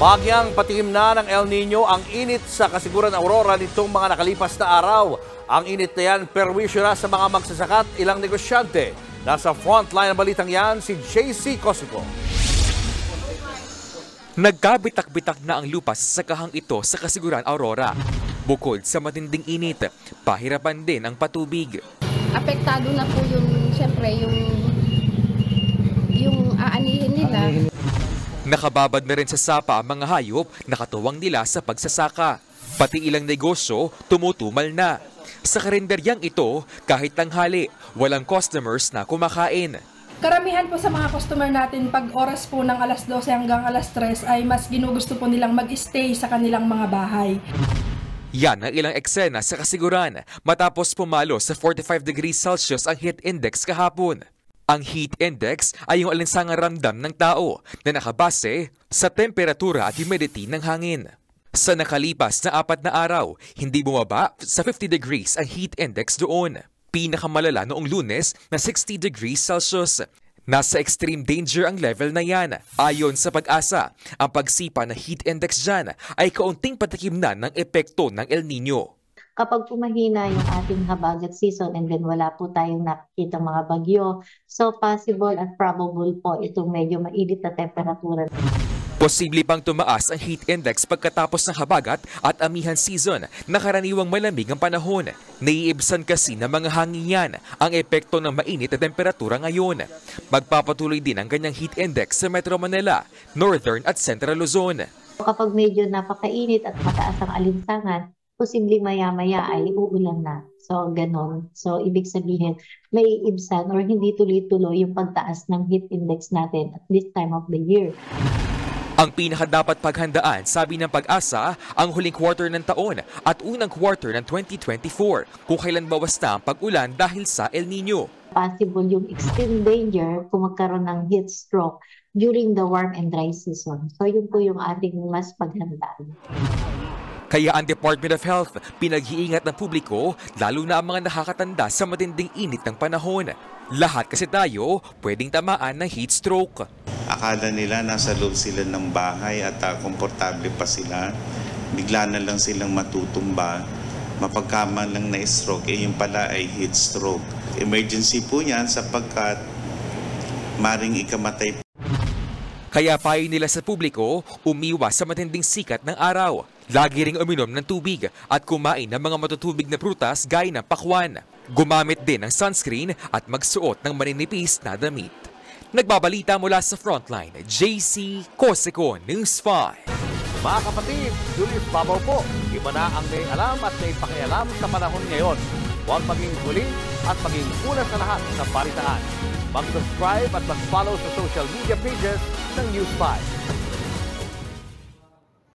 Bagyang patingin na ng El Nino ang init sa kasiguran Aurora nitong mga nakalipas na araw. Ang init na yan perwisyo na sa mga magsasaka at ilang negosyante. Nasa frontline ng balitang yan si JC Cosico. Nagkabitak-bitak na ang lupa sa sakahang ito sa kasiguran Aurora. Bukod sa matinding init, pahirapan din ang patubig. Apektado na po siyempre yung aanihin nila. Nakababad na rin sa sapa ang mga hayop na katuwang nila sa pagsasaka. Pati ilang negosyo tumutumal na. Sa karinderyang ito, kahit tanghali, walang customers na kumakain. Karamihan po sa mga customer natin pag oras po ng alas 12 hanggang alas 3 ay mas ginugusto po nilang mag-stay sa kanilang mga bahay. Yan ang ilang eksena sa kasiguran matapos pumalo sa 45 degrees Celsius ang heat index kahapon. Ang heat index ay yung alinsangang ramdam ng tao na nakabase sa temperatura at humidity ng hangin. Sa nakalipas na 4 na araw, hindi bumaba sa 50 degrees ang heat index doon. Pinakamalala noong Lunes na 60 degrees Celsius. Nasa extreme danger ang level na yan. Ayon sa Pag-asa, ang pagsipa ng heat index dyan ay kaunting patikim na ng epekto ng El Nino. Kapag pumahina yung ating habagat season and then wala po tayong nakikita mga bagyo, so possible at probable po itong medyo mainit na temperatura. Posible pang tumaas ang heat index pagkatapos ng habagat at amihan season na karaniwang malamig ang panahon. Naiibsan kasi ng mga hangin yan ang epekto ng mainit na temperatura ngayon. Magpapatuloy din ang ganyang heat index sa Metro Manila, Northern at Central Luzon. Kapag medyo napakainit at mataas ang alinsangan, posibleng maya-maya ay uulan na. So, ganon. So, ibig sabihin, may ibsan or hindi tuloy-tuloy yung pagtaas ng heat index natin at this time of the year. Ang pinakadapat paghandaan, sabi ng Pag-asa, ang huling quarter ng taon at unang quarter ng 2024 kung kailan bawas na ang pag-ulan dahil sa El Nino. Possible yung extreme danger kung magkaroon ng heat stroke during the warm and dry season. So, yun po yung ating mas paghandaan. Kaya ang Department of Health pinag-iingat ng publiko lalo na ang mga nakakatanda sa matinding init ng panahon. Lahat kasi tayo pwedeng tamaan ng heat stroke. Akala nila nasa loob sila ng bahay at komportable pa sila. Bigla na lang silang matutumba. Mapagkaman lang na stroke, yung pala ay heat stroke. Emergency po yan sapagkat maring ikamatay. Kaya payo nila sa publiko, umiwas sa matinding sikat ng araw. Lagi ring uminom ng tubig at kumain ng mga matutubig na prutas gaya ng pakwan. Gumamit din ng sunscreen at magsuot ng maninipis na damit. Nagbabalita mula sa Frontline, JC Cosico, News 5. Mga kapatid, Julius Babaw po. Iba na ang may alam at may pakialam sa panahon ngayon. Huwag maging huli at maging una sa lahat sa balitaan. Mag-subscribe at mag-follow sa social media pages ng News 5.